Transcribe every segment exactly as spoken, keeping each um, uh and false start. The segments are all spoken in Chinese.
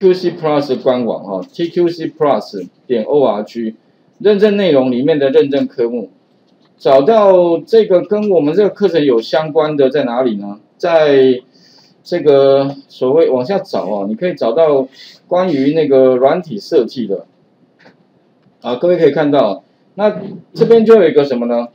Q C Plus 官网哈 ，T Q C Plus 点 O R G 认证内容里面的认证科目，找到这个跟我们这个课程有相关的在哪里呢？在这个所谓往下找啊，你可以找到关于那个软体设计的啊，各位可以看到，那这边就有一个什么呢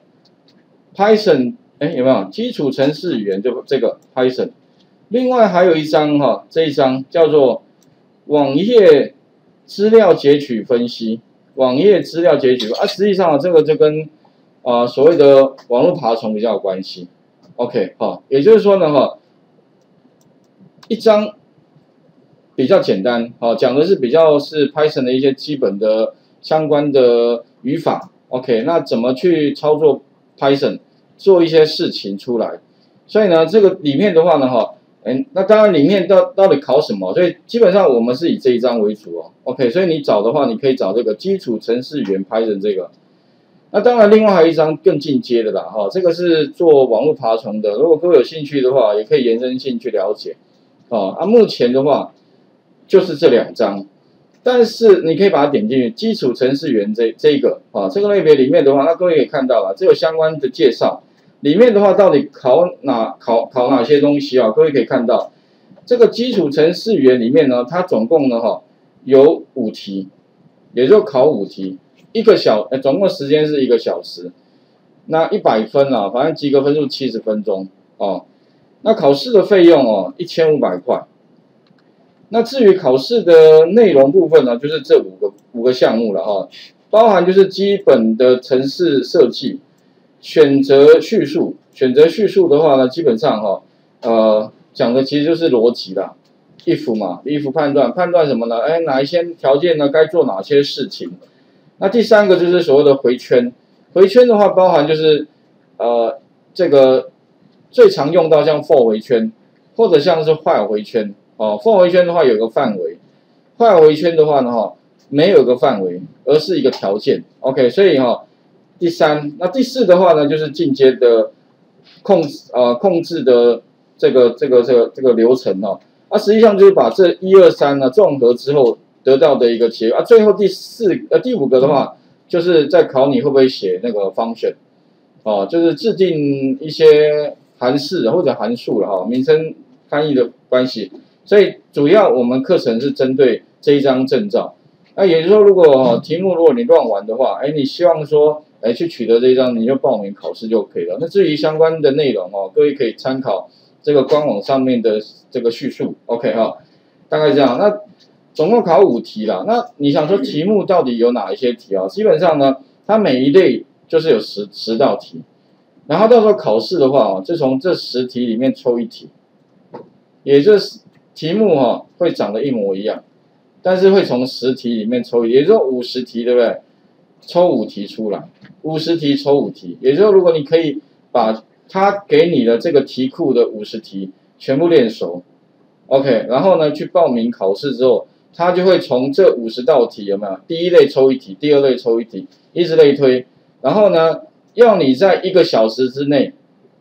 ？Python， 哎有没有基础程式语言就这个 Python， 另外还有一张哈，这一张叫做网页资料截取分析，网页资料截取啊，实际上这个就跟啊、呃、所谓的网络爬虫比较有关系。OK， 好，也就是说呢哈。一张比较简单，好，讲的是比较是 Python 的一些基本的相关的语法 ，OK， 那怎么去操作 Python， 做一些事情出来。所以呢，这个里面的话呢，哈，嗯，那当然里面到到底考什么？所以基本上我们是以这一章为主哦 ，OK， 所以你找的话，你可以找这个基础程式语言 Python 这个。那当然，另外还有一张更进阶的啦，哈，这个是做网络爬虫的。如果各位有兴趣的话，也可以延伸性去了解。哦，啊，目前的话就是这两张，但是你可以把它点进去，基础程式员这这一个啊，这个类别里面的话，那各位可以看到了，这有相关的介绍。里面的话，到底考哪考考哪些东西啊？各位可以看到，这个基础程式员里面呢，它总共呢哈有五题，也就考五题，一个小，呃，总共时间是一个小时，那一百分啊，反正及格分数七十分钟哦。那考试的费用哦，一千五百块。那至于考试的内容部分呢，就是这五个五个项目了哈、哦，包含就是基本的程式设计、选择叙述。选择叙述的话呢，基本上哈、哦，呃，讲的其实就是逻辑啦 ，if 嘛 ，if 判断，判断什么呢？哎，哪一些条件呢？该做哪些事情？那第三个就是所谓的回圈，回圈的话包含就是呃这个。最常用到像 for 回圈，或者像是 while 回圈哦。for 回圈的话有个范围 ，while 回圈的话呢哈没有个范围，而是一个条件。OK， 所以哈第三，那第四的话呢就是进阶的控呃控制的这个这个这个这个流程哦。啊，实际上就是把这一二三呢综合之后得到的一个结果啊。最后第四呃第五个的话，就是在考你会不会写那个 function 哦，就是制定一些。函式或者函数了哈，名称翻译的关系，所以主要我们课程是针对这一张证照。那也就是说，如果题目如果你乱玩的话，哎，你希望说，哎，去取得这一张，你就报名考试就可以了。那至于相关的内容哦，各位可以参考这个官网上面的这个叙述 ，OK 哈，大概这样。那总共考五题啦。那你想说题目到底有哪一些题啊？基本上呢，它每一类就是有十十道题。然后到时候考试的话哦，就从这十题里面抽一题，也就是题目哈、哦、会长得一模一样，但是会从十题里面抽，也就是说五十题对不对？抽五题出来，五十题抽五题，也就是说如果你可以把他给你的这个题库的五十题全部练熟 ，OK， 然后呢去报名考试之后，他就会从这五十道题有没有？第一类抽一题，第二类抽一题，以此类推，然后呢？要你在一个小时之内，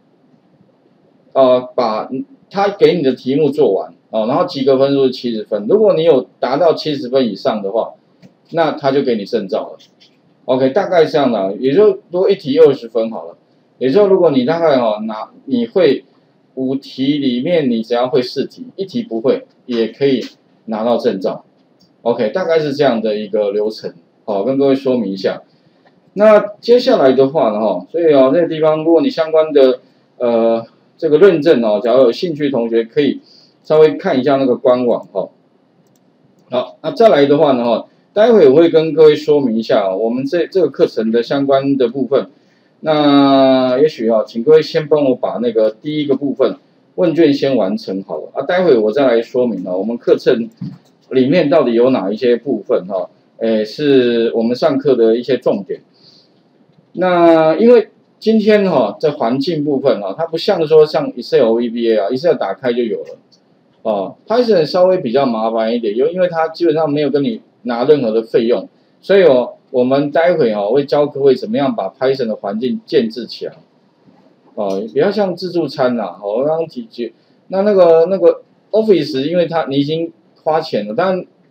呃，把他给你的题目做完哦，然后及格分数是七十分。如果你有达到七十分以上的话，那他就给你证照了。OK， 大概这样的，也就多一题二十分好了。也就如果你大概哈、哦、拿你会五题里面你只要会四题，一题不会也可以拿到证照。OK， 大概是这样的一个流程，好，跟各位说明一下。那接下来的话呢，哈，所以哦，这个地方如果你相关的呃这个认证哦，假如有兴趣的同学可以稍微看一下那个官网哈。好，那再来的话呢，哈，待会我会跟各位说明一下我们这这个课程的相关的部分。那也许啊，请各位先帮我把那个第一个部分问卷先完成好了啊，待会我再来说明啊，我们课程里面到底有哪一些部分哈，诶，是我们上课的一些重点。那因为今天哈、哦，在环境部分啊，它不像说像 Excel V B A 啊 ，Excel 打开就有了，哦 ，Python 稍微比较麻烦一点，因为因为它基本上没有跟你拿任何的费用，所以哦，我们待会哦会教各位怎么样把 Python 的环境建制起来，哦，比较像自助餐啦，我刚刚提及，那那个那个 Office， 因为它你已经花钱了，但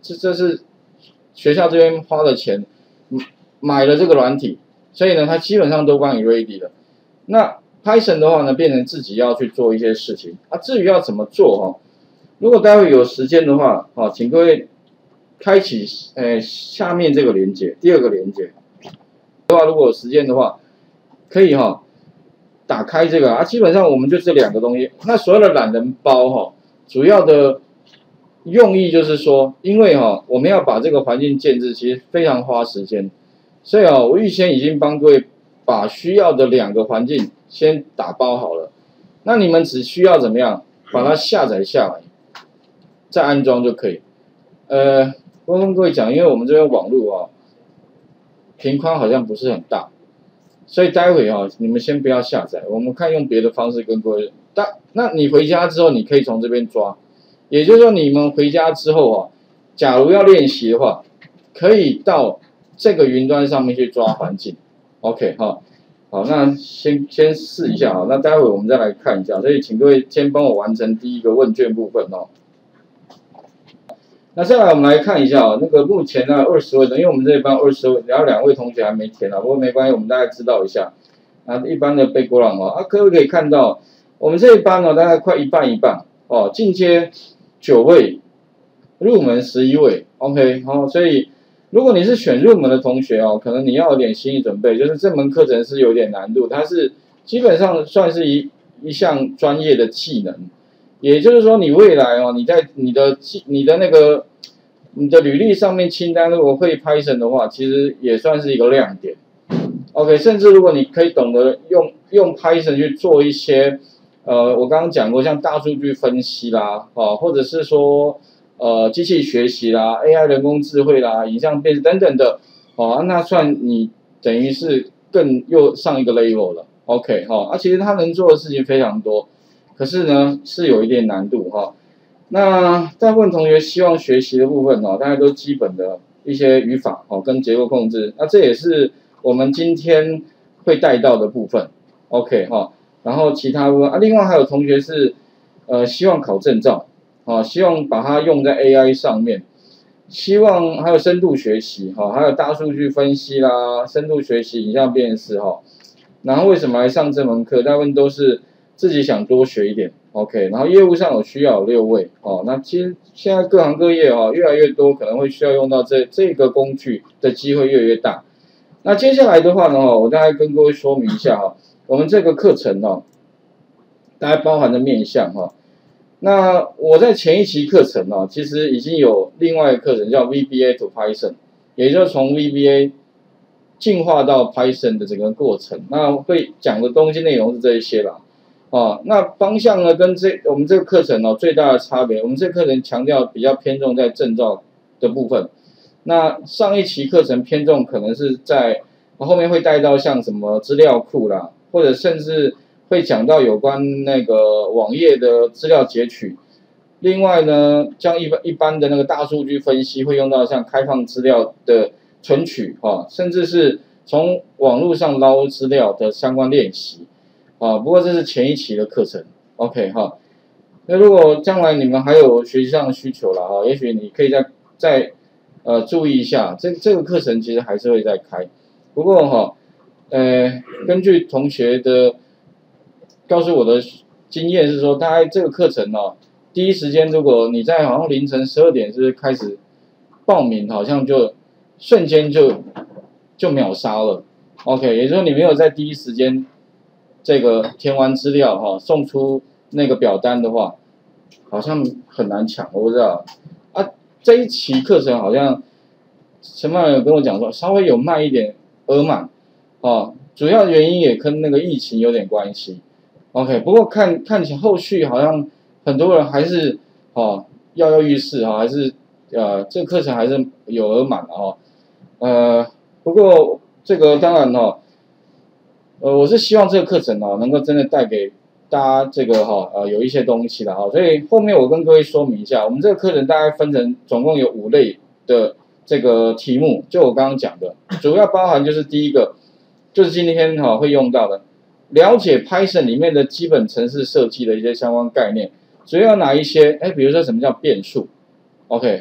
这这是学校这边花的钱买了这个软体，所以呢，它基本上都帮你 ready 了。那 Python 的话呢，变成自己要去做一些事情啊。至于要怎么做哈，如果待会有时间的话，啊，请各位开启呃下面这个连接，第二个连接的话，如果有时间的话，可以哈打开这个啊。基本上我们就这两个东西。那所有的懒人包哈，主要的用意就是说，因为哈我们要把这个环境建置，其实非常花时间，所以啊，我预先已经帮各位把需要的两个环境先打包好了。那你们只需要怎么样把它下载下来，再安装就可以。呃，我跟各位讲，因为我们这边网络啊，频宽好像不是很大，所以待会啊，你们先不要下载，我们看用别的方式跟各位。但那你回家之后，你可以从这边抓。也就是说，你们回家之后啊，假如要练习的话，可以到这个云端上面去抓环境 ，OK 哈，好，那先先试一下啊，那待会我们再来看一下，所以请各位先帮我完成第一个问卷部分哦。那再来我们来看一下啊，那个目前呢二十位的，因为我们这一班二十位，然后两位同学还没填啊，不过没关系，我们大概知道一下。啊，一般的背锅浪啊，啊，各位可以看到，我们这一班呢大概快一半一半哦，进阶九位，入门十一位 ，OK， 好、哦，所以如果你是选入门的同学哦，可能你要有点心理准备，就是这门课程是有点难度，它是基本上算是一一项专业的技能，也就是说你未来哦，你在你的你的那个你的履历上面清单如果会 Python 的话，其实也算是一个亮点 ，OK， 甚至如果你可以懂得用用 Python 去做一些。呃，我刚刚讲过，像大数据分析啦，啊，或者是说呃机器学习啦、A I 人工智慧啦、影像辨识等等的，哦，那算你等于是更又上一个 level 了 ，OK 哈、哦，啊，其实它能做的事情非常多，可是呢是有一点难度哈、哦。那大部分同学希望学习的部分哦，大概都基本的一些语法哦跟结构控制，那这也是我们今天会带到的部分 ，OK 哈、哦。然后其他部分啊，另外还有同学是，呃，希望考证照，啊，希望把它用在 A I 上面，希望还有深度学习，哈、啊，还有大数据分析啦，深度学习、影像辨识，哈、啊。然后为什么来上这门课？大部分都是自己想多学一点 ，OK。然后业务上有需要有六位，哦、啊，那其实现在各行各业哦、啊、越来越多，可能会需要用到这这个工具的机会越来越大。那接下来的话呢，我大概跟各位说明一下哈。我们这个课程哦，大概包含的面向哈。那我在前一期课程哦，其实已经有另外一个课程叫 V B A to Python， 也就是从 V B A 进化到 Python 的整个过程。那会讲的东西内容是这一些啦。哦，那方向呢跟这我们这个课程哦最大的差别，我们这个课程强调比较偏重在证照的部分。那上一期课程偏重可能是在后面会带到像什么资料库啦。或者甚至会讲到有关那个网页的资料截取，另外呢，像一般一般的那个大数据分析会用到像开放资料的存取哈、啊，甚至是从网络上捞资料的相关练习啊。不过这是前一期的课程 ，OK 哈、啊。那如果将来你们还有学习上的需求了哈、啊，也许你可以再再呃注意一下，这这个课程其实还是会再开，不过哈。啊呃，根据同学的告诉我的经验是说，大概这个课程哦，第一时间如果你在好像凌晨十二点是开始报名，好像就瞬间就就秒杀了。OK， 也就是说你没有在第一时间这个填完资料哈、哦，送出那个表单的话，好像很难抢，我不知道啊。这一期课程好像陈曼有跟我讲说，稍微有慢一点，额满。哦，主要原因也跟那个疫情有点关系 ，OK。不过看看起后续好像很多人还是哦跃跃欲试哈、哦，还是呃这个课程还是有额满的哦。呃，不过这个当然哦，呃我是希望这个课程哦能够真的带给大家这个哈、哦、呃有一些东西的哈、哦，所以后面我跟各位说明一下，我们这个课程大概分成总共有五类的这个题目，就我刚刚讲的，主要包含就是第一个。就是今天哈、哦、会用到的，了解 Python 里面的基本程式设计的一些相关概念，主要哪一些？哎，比如说什么叫变数 ，OK，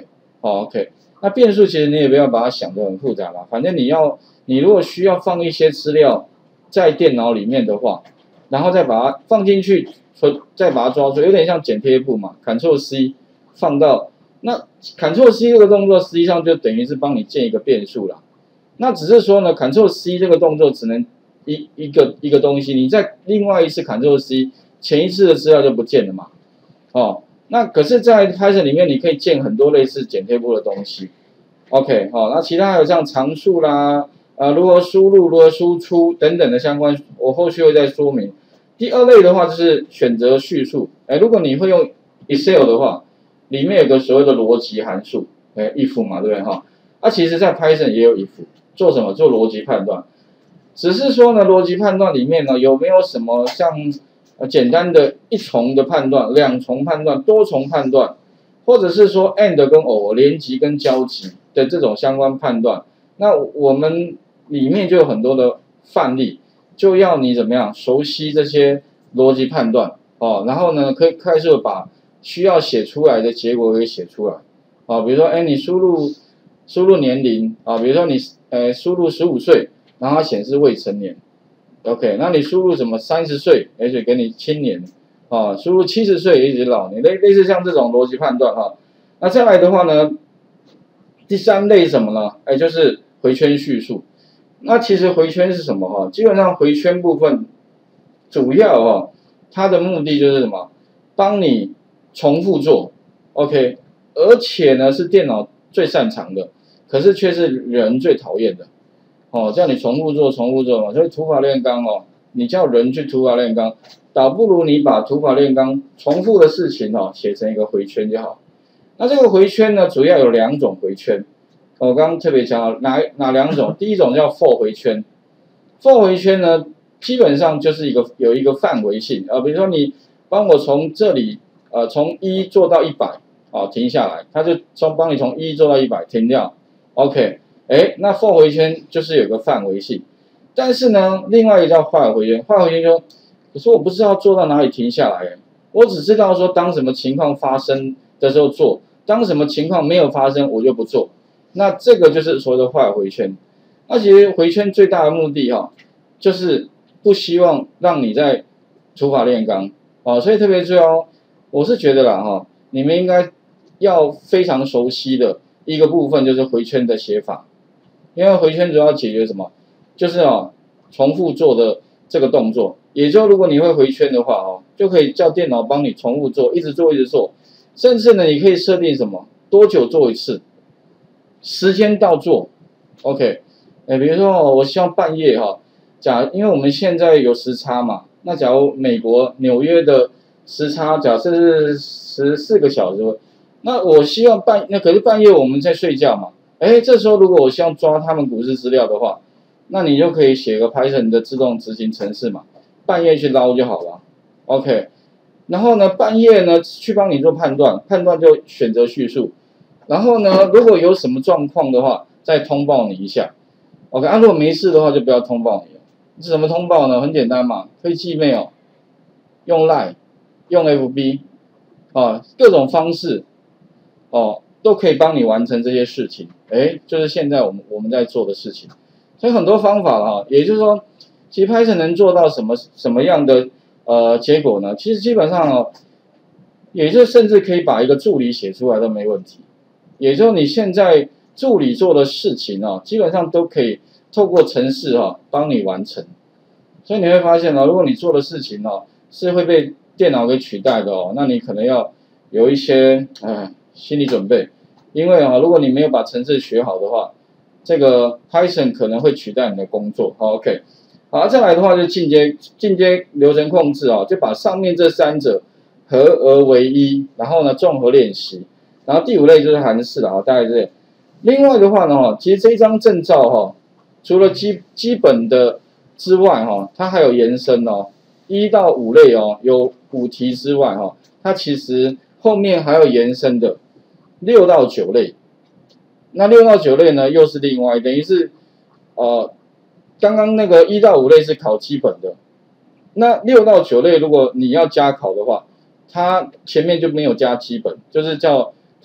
好 ，OK。那变数其实你也不要把它想得很复杂啦，反正你要，你如果需要放一些资料在电脑里面的话，然后再把它放进去，再把它抓住，有点像剪贴簿嘛 ，Ctrl C 放到，那 Ctrl C 这个动作实际上就等于是帮你建一个变数啦。那只是说呢 ，Ctrl C 这个动作只能一一个一个东西，你再另外一次 Ctrl C， 前一次的资料就不见了嘛，哦。那可是，在 Python 里面，你可以建很多类似剪贴簿的东西 ，OK， 好、哦，那其他还有像常数啦，呃，如何输入、如何输出等等的相关，我后续会再说明。第二类的话就是选择叙述，哎，如果你会用 Excel 的话，里面有个所谓的逻辑函数，哎 ，if 嘛，对不对哈？啊，其实在 Python 也有 if， 做什么？做逻辑判断，只是说呢，逻辑判断里面呢有没有什么像呃，简单的一重的判断、两重判断、多重判断，或者是说 and 跟 or 连集跟交集的这种相关判断，那我们里面就有很多的范例，就要你怎么样熟悉这些逻辑判断哦，然后呢，可以快速把需要写出来的结果给写出来啊，比如说，哎，你输入输入年龄啊，比如说你呃输入十五岁，然后它显示未成年。OK， 那你输入什么三十岁，也许给你青年，啊，输入七十岁，也许老年，类类似像这种逻辑判断哈。那再来的话呢，第三类什么呢？哎，就是回圈叙述。那其实回圈是什么哈？基本上回圈部分主要哈，它的目的就是什么？帮你重复做 ，OK， 而且呢是电脑最擅长的，可是却是人最讨厌的。哦，叫你重复做，重复做嘛，所以土法炼钢哦，你叫人去土法炼钢，倒不如你把土法炼钢重复的事情哦写成一个回圈就好。那这个回圈呢，主要有两种回圈，我刚刚特别讲了哪哪两种？第一种叫 for 回圈 ，for 回圈呢，基本上就是一个有一个范围性啊、呃，比如说你帮我从这里呃从一做到一百，哦停下来，它就从帮你从一做到一百停掉 ，OK。哎，那 for 回圈就是有个范围性，但是呢，另外一个叫 while 回圈 ，while 回圈说，可是我不知道做到哪里停下来，我只知道说当什么情况发生的时候做，当什么情况没有发生我就不做，那这个就是所谓的 while 回圈。那其实回圈最大的目的哈、哦，就是不希望让你在土法炼钢啊，所以特别重要，我是觉得啦哈、哦，你们应该要非常熟悉的一个部分就是回圈的写法。因为回圈主要解决什么？就是哦，重复做的这个动作。也就如果你会回圈的话哦，就可以叫电脑帮你重复做，一直做一直做。甚至呢，你可以设定什么？多久做一次？时间到做。OK， 哎，比如说哦，我希望半夜哈，假因为我们现在有时差嘛，那假如美国纽约的时差假设是十四个小时，那我希望半那可是半夜我们在睡觉嘛。哎，这时候如果我希望抓他们股市资料的话，那你就可以写个 Python 的自动执行程式嘛，半夜去捞就好了。OK， 然后呢，半夜呢去帮你做判断，判断就选择叙述，然后呢，如果有什么状况的话，再通报你一下。OK， 啊，如果没事的话就不要通报你了。是什么通报呢？很简单嘛，可以寄 mail， 用 Line， 用 F B， 啊，各种方式，哦。都可以帮你完成这些事情，哎，就是现在我们我们在做的事情，所以很多方法哈，也就是说，其实 Python 能做到什么什么样的呃结果呢？其实基本上哦，也就甚至可以把一个助理写出来都没问题，也就是你现在助理做的事情哦，基本上都可以透过程式哈帮你完成，所以你会发现哦，如果你做的事情哦是会被电脑给取代的哦，那你可能要有一些哎心理准备。因为啊，如果你没有把程式学好的话，这个 Python 可能会取代你的工作。好 ，OK， 好，再来的话就进阶进阶流程控制啊，就把上面这三者合而为一，然后呢综合练习。然后第五类就是函式了啊，大概这样。另外的话呢，其实这一张证照哈，除了基基本的之外哈，它还有延伸哦，一到五类哦，有五题之外哈，它其实后面还有延伸的。六到九类，那六到九类呢，又是另外，等于是，呃，刚刚那个一到五类是考基本的，那六到九类如果你要加考的话，它前面就没有加基本，就是叫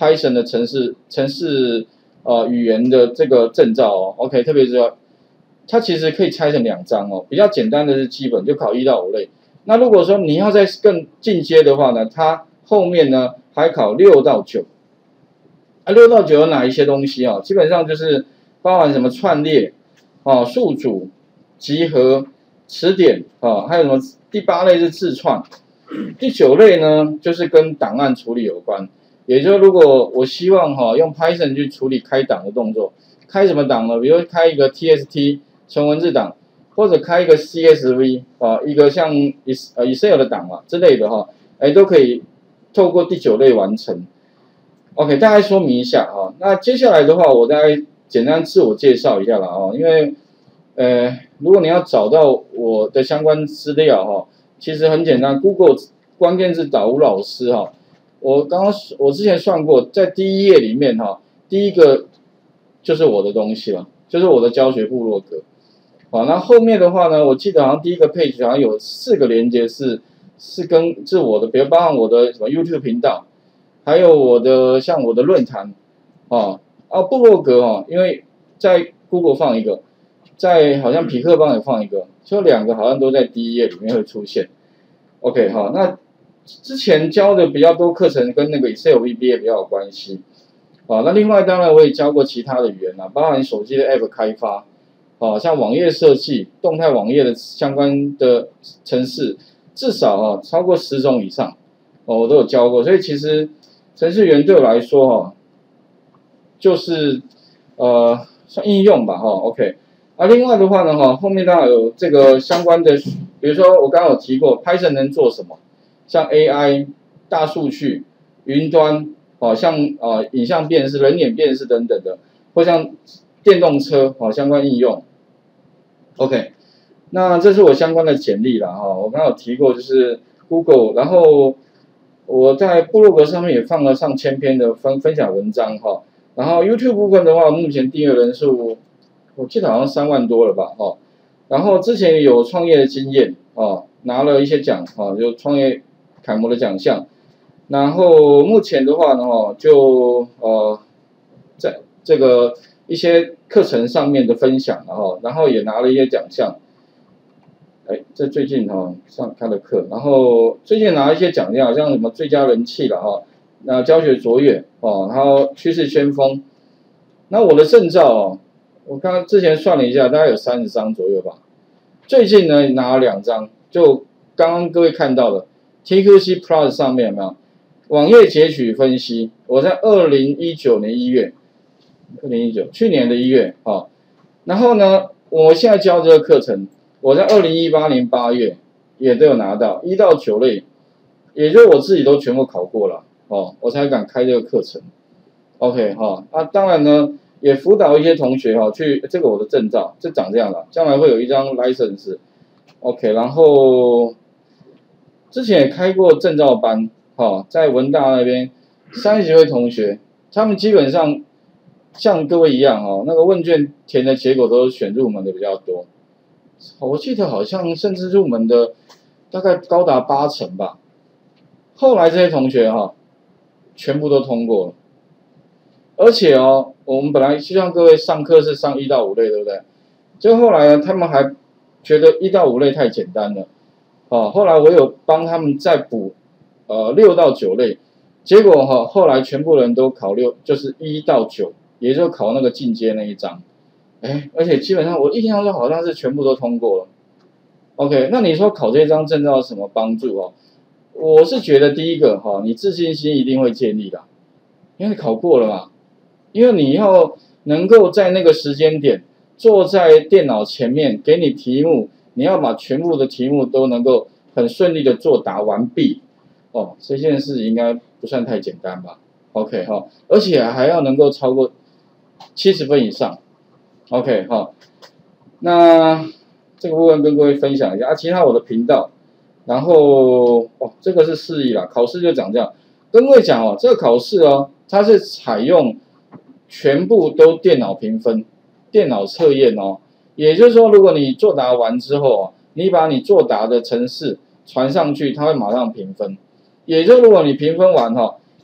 Python 的程式程式呃语言的这个证照哦 ，OK， 特别是要它其实可以拆成两章哦，比较简单的是基本就考一到五类。那如果说你要再更进阶的话呢，它后面呢还考六到九。啊，六到九有哪一些东西啊？基本上就是包含什么串列、啊数组、集合、词典啊，还有什么第八类是字串，第九类呢就是跟档案处理有关。也就是如果我希望哈、啊、用 Python 去处理开档的动作，开什么档呢？比如开一个 T S T 纯文字档，或者开一个 C S V 啊，一个像 Excel 的档嘛之类的哈、啊，哎都可以透过第九类完成。OK， 大概说明一下哈。那接下来的话，我大概简单自我介绍一下了哈。因为呃，如果你要找到我的相关资料哈，其实很简单 ，Google 关键字打吴老师哈。我刚刚我之前算过，在第一页里面哈，第一个就是我的东西了，就是我的教学部落格。好，那后面的话呢，我记得好像第一个 page 好像有四个连接是是跟是我的，比如包含我的什么 YouTube 频道。还有我的像我的论坛，啊啊部落格哦，因为在 Google 放一个，在好像匹克邦也放一个，就两个好像都在第一页里面会出现。OK 哈，那之前教的比较多课程跟那个 Excel V B A 比较有关系，啊那另外当然我也教过其他的语言啦，包含手机的 App 开发，啊像网页设计、动态网页的相关的程式，至少啊超过十种以上，哦我都有教过，所以其实。程式员对我来说哈，就是呃算应用吧哈 ，OK。啊，另外的话呢哈，后面当然有这个相关的，比如说我刚刚有提过 ，Python 能做什么？像 A I、大数据、云端，哦，像啊影像辨识、人脸辨识等等的，或像电动车哦相关应用。OK， 那这是我相关的简历了哈，我刚刚有提过就是 Google， 然后。我在部落格上面也放了上千篇的分分享文章哈，然后 YouTube 部分的话，目前订阅人数我记得好像三万多了吧哈，然后之前有创业的经验啊，拿了一些奖啊，就创业楷模的奖项，然后目前的话呢哈，就呃在这个一些课程上面的分享然后，然后也拿了一些奖项。哎，这最近哈、哦、上开了课，然后最近拿一些奖项，像什么最佳人气了哈、哦，那教学卓越哦，然后趋势先锋。那我的证照哦，我刚刚之前算了一下，大概有三十张左右吧。最近呢拿了两张，就刚刚各位看到的 T Q C Plus 上面有没有网页截取分析？我在二零一九年一月，二零一九去年的一月啊、哦，然后呢，我现在教这个课程。我在二零一八年八月也都有拿到一到九类，也就是我自己都全部考过了哦，我才敢开这个课程。OK 哈、哦，那、啊、当然呢，也辅导一些同学哈、哦，去这个我的证照，这长这样了，将来会有一张 license。OK， 然后之前也开过证照班，哈、哦，在文大那边三十几位同学，他们基本上像各位一样哦，那个问卷填的结果都选入门的比较多。我记得好像甚至入门的大概高达八成吧。后来这些同学哈、哦，全部都通过了。而且哦，我们本来希望各位上课是上一到五类，对不对？就后来呢，他们还觉得一到五类太简单了。哦，后来我有帮他们再补呃六到九类，结果哈、哦，后来全部人都考六，就是一到九，也就考那个进阶那一章。哎，而且基本上我印象中好像是全部都通过了。OK， 那你说考这张证照有什么帮助哦？我是觉得第一个哈、哦，你自信心一定会建立的，因为你考过了嘛。因为你要能够在那个时间点坐在电脑前面，给你题目，你要把全部的题目都能够很顺利的作答完毕。哦，这件事应该不算太简单吧 ？OK 哈、哦，而且还要能够超过七十分以上。OK 好，那这个部分跟各位分享一下啊，其他我的频道，然后哦，这个是示意啦，考试就长这样，跟各位讲哦，这个考试哦，它是采用全部都电脑评分、电脑测验哦，也就是说，如果你作答完之后哦，你把你作答的程式传上去，它会马上评分，也就是如果你评分完哈、哦，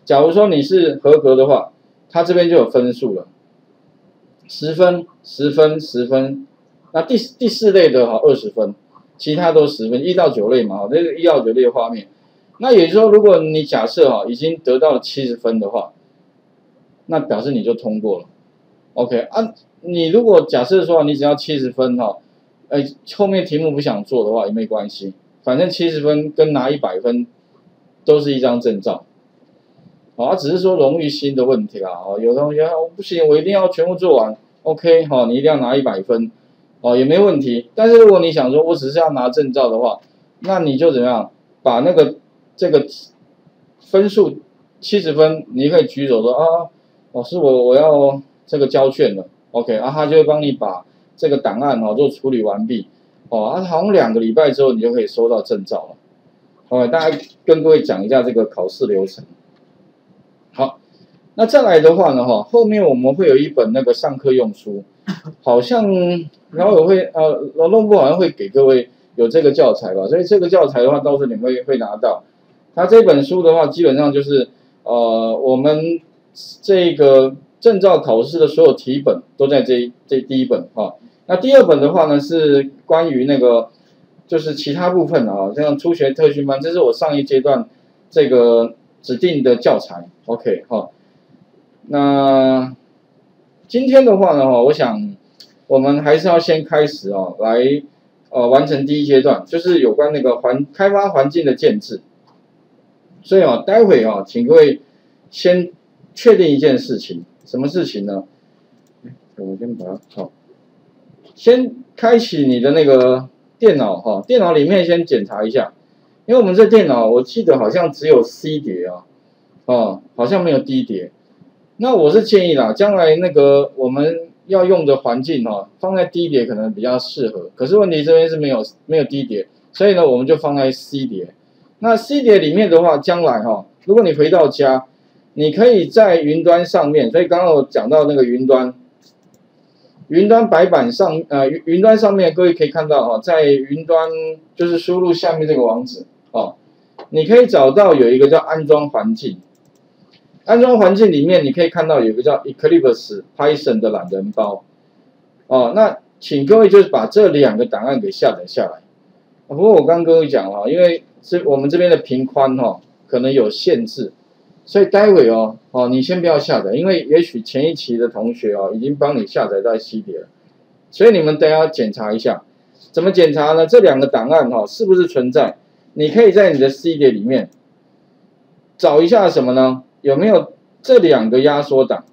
假如说你是合格的话，它这边就有分数了，十分、十分、十分。那第第四类的哈二十分，其他都十分，一到九类嘛，这个一到九类的画面。那也就是说，如果你假设哈已经得到了七十分的话，那表示你就通过了。OK 啊，你如果假设说你只要七十分哈，哎后面题目不想做的话也没关系，反正七十分跟拿一百分都是一张证照。好，只是说荣誉心的问题啦。哦，有同学哦不行，我一定要全部做完。OK 哈，你一定要拿一百分。哦，也没问题。但是如果你想说，我只是要拿证照的话，那你就怎么样，把那个这个分数七十分，你可以举手说啊，老师我我要这个交卷了 ，OK， 啊，他就会帮你把这个档案哦做处理完毕，哦，啊，好像两个礼拜之后你就可以收到证照了。OK， 大家跟各位讲一下这个考试流程。好，那再来的话呢，哈，后面我们会有一本那个上课用书，好像然后会呃劳动部好像会给各位有这个教材吧，所以这个教材的话，到时候你们会会拿到。它这本书的话，基本上就是呃我们这个证照考试的所有题本都在这这第一本哈。那第二本的话呢，是关于那个就是其他部分啊，像初学特训班，这是我上一阶段这个指定的教材 ，OK 哈。那今天的话呢，哈，我想我们还是要先开始哦，来呃完成第一阶段，就是有关那个环开发环境的建制。所以啊，待会啊，请各位先确定一件事情，什么事情呢？我先把它好，先开启你的那个电脑哈，电脑里面先检查一下，因为我们这电脑我记得好像只有 C 碟啊，哦，好像没有 D 碟。那我是建议啦，将来那个我们要用的环境哈，放在 D 碟可能比较适合。可是问题这边是没有没有 D 碟，所以呢，我们就放在 C 碟。那 C 碟里面的话，将来哈，如果你回到家，你可以在云端上面，所以刚刚我讲到那个云端，云端白板上，呃，云云端上面各位可以看到哈，在云端就是输入下面这个网址哦，你可以找到有一个叫安装环境，安装环境里面你可以看到有一个叫 Eclipse Python 的懒人包，哦，那请各位就是把这两个档案给下载下来。不过我刚跟各位讲哈，因为是我们这边的频宽哈可能有限制，所以待会哦哦你先不要下载，因为也许前一期的同学哦已经帮你下载在 C 碟了，所以你们等一下检查一下，怎么检查呢？这两个档案哈是不是存在？你可以在你的 C 碟里面找一下什么呢？有没有这两个压缩档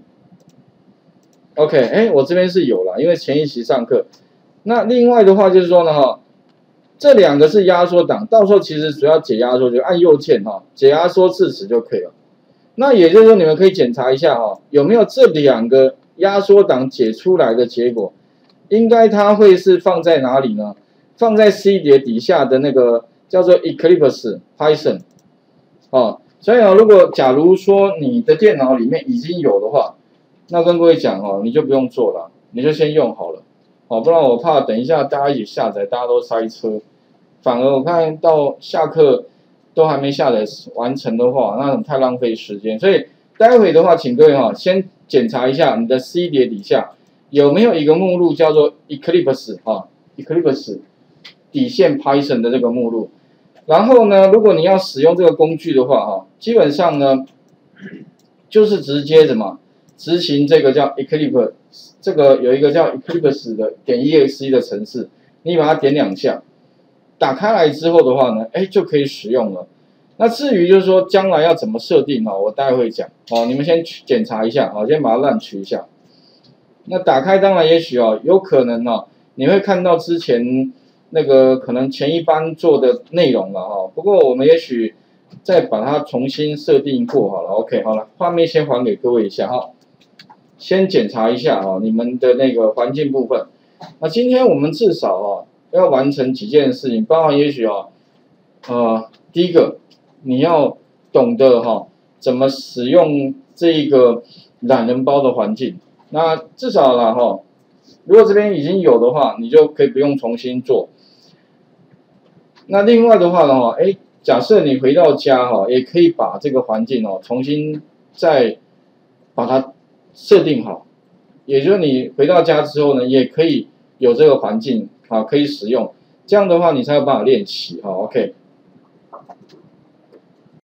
？OK， 哎，我这边是有了，因为前一期上课。那另外的话就是说呢哈。这两个是压缩档，到时候其实主要解压缩就按右键哈，解压缩字词就可以了。那也就是说，你们可以检查一下哈，有没有这两个压缩档解出来的结果，应该它会是放在哪里呢？放在 C 碟底下的那个叫做 Eclipse Python， 哦，所以啊，如果假如说你的电脑里面已经有的话，那跟各位讲哦，你就不用做了，你就先用好了。哦，不然我怕等一下大家一起下载，大家都塞车，反而我看到下课都还没下载完成的话，那太浪费时间。所以待会的话，请各位哈先检查一下你的 C 碟底下有没有一个目录叫做 Eclipse 哈 Eclipse 底线 Python 的这个目录。然后呢，如果你要使用这个工具的话哈，基本上呢就是直接怎么执行这个叫 Eclipse。这个有一个叫 Eclipse 的点 exe 的程式，你把它点两下，打开来之后的话呢，哎就可以使用了。那至于就是说将来要怎么设定哦，我待会会讲哦，你们先检查一下哦，先把它烂取一下。那打开当然也许哦，有可能哦，你会看到之前那个可能前一班做的内容了哈。不过我们也许再把它重新设定过好了 ，OK 好了，画面先还给各位一下哈。先检查一下哦，你们的那个环境部分。那今天我们至少哦要完成几件事情，包含也许哦，呃，第一个你要懂得哈、哦、怎么使用这个懒人包的环境。那至少啦哈、哦，如果这边已经有的话，你就可以不用重新做。那另外的话呢哈，哎， 假设你回到家哈，也可以把这个环境哦重新再把它设定好，也就是你回到家之后呢，也可以有这个环境啊可以使用，这样的话你才有办法练习哈 ，OK。